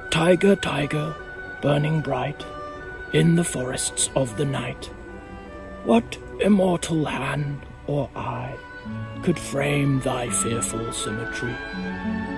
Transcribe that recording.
Tiger, tiger, burning bright in the forests of the night, what immortal hand or eye could frame thy fearful symmetry?